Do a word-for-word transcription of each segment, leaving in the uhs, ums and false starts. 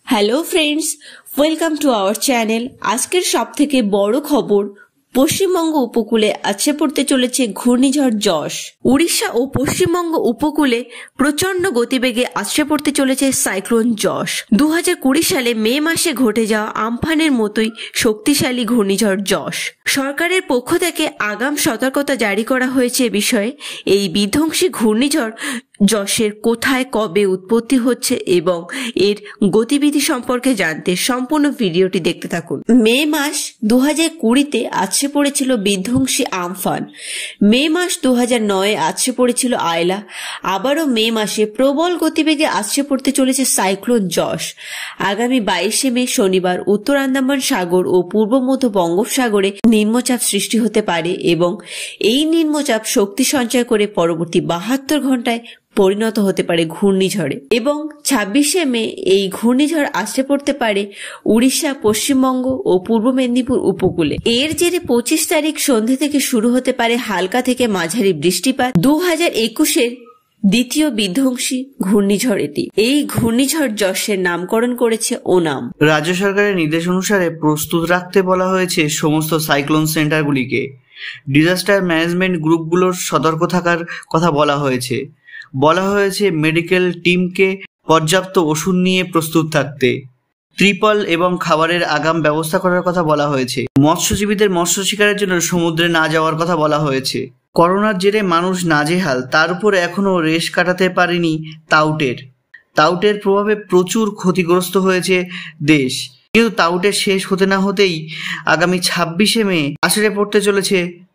Hello friends, welcome to our channel. আজকের সব থেকে বড় খবর, পশ্চিমবঙ্গ উপকূলে আছড়ে পড়তে চলেছে ঘূর্ণিঝড় যশ। উড়িষ্যা ও পশ্চিমবঙ্গ উপকূলে প্রচন্ড গতিবেগে আছড়ে পড়তে চলেছে সাইক্লোন যশ। দু হাজার কুড়ি সালে মে মাসে ঘটে যাওয়া আমফানের মতোই শক্তিশালী ঘূর্ণিঝড় যশ। সরকারের পক্ষ থেকে আগাম সতর্কতা জারি করা হয়েছে এ বিষয়ে। এই বিধ্বংসী ঘূর্ণিঝড় যশের কোথায় কবে উৎপত্তি হচ্ছে এবং এর গতিবিধি সম্পর্কে জানতে সম্পূর্ণ ভিডিওটি দেখতে থাকুন। মে মাস দু হাজার কুড়িতে আছড়ে পড়েছিল বিধ্বংসী আমফান। মে মাস দু হাজার নয়ে আছড়ে পড়েছিল আয়লা। আবারও মে মাসে প্রবল গতিবেগে আছড়ে পড়তে চলেছে সাইক্লোন যশ। আগামী বাইশে মে শনিবার উত্তর আন্দামান সাগর ও পূর্ব মধ্য বঙ্গোপসাগরে নিম্নচাপ সৃষ্টি হতে পারে এবং এই নিম্নচাপ শক্তি সঞ্চয় করে পরবর্তী বাহাত্তর ঘন্টায় পরিণত হতে পারে ঘূর্ণিঝড়ে এবং ছাব্বিশে মে এই ঘূর্ণিঝড় আছড়ে পড়তে পারে উড়িষ্যা, পশ্চিমবঙ্গ ও পূর্ব মেদিনীপুর উপকূলে। এর জেরে পঁচিশ তারিখ সন্ধে থেকে শুরু হতে পারে হালকা থেকে মাঝারি বৃষ্টিপাত। দু হাজার একুশের দ্বিতীয় বিধ্বংসী ঘূর্ণিঝড় এটি। এই ঘূর্ণিঝড় যশের নামকরণ করেছে ওনাম। রাজ্য সরকারের নির্দেশ অনুসারে প্রস্তুত রাখতে বলা হয়েছে সমস্ত সাইক্লোন সেন্টারগুলিকে। ডিজাস্টার ম্যানেজমেন্ট গ্রুপগুলোর সতর্ক থাকার কথা বলা হয়েছে। বলা হয়েছে মেডিকেল টিমকে পর্যাপ্ত ওষুধ নিয়ে প্রস্তুত থাকতে। ত্রিপল এবং খাবারের আগাম ব্যবস্থা করার কথা বলা হয়েছে। মৎস্যজীবীদের মৎস্য শিকারের জন্য সমুদ্রে না যাওয়ার কথা বলা হয়েছে। করোনার জেরে মানুষ নাজেহাল, তার উপর এখনও রেশ কাটাতে পারেনি তাউটের। তাউটের প্রভাবে প্রচুর ক্ষতিগ্রস্ত হয়েছে দেশ, কিন্তু তাউটের শেষ হতে না হতেই আগামী ছাব্বিশে মে আছড়ে পড়তে চলেছে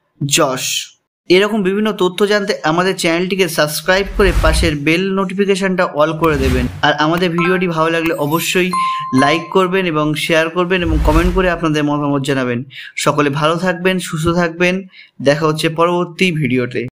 যশ। এরকম বিভিন্ন তথ্য জানতে আমাদের চ্যানেলটিকে সাবস্ক্রাইব করে পাশের বেল নোটিফিকেশনটা অল করে দেবেন। আর আমাদের ভিডিওটি ভালো লাগলে অবশ্যই লাইক করবেন এবং শেয়ার করবেন এবং কমেন্ট করে আপনাদের মতামত জানাবেন। সকলে ভালো থাকবেন, সুস্থ থাকবেন। দেখা হচ্ছে পরবর্তী ভিডিওতে।